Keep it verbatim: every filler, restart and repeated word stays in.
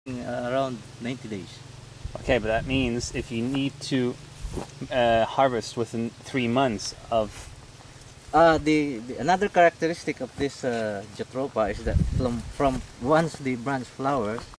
Uh, around ninety days. Okay, but that means if you need to uh, harvest within three months of... Uh, the, the another characteristic of this uh, Jatropha is that from, from once the branch flowers,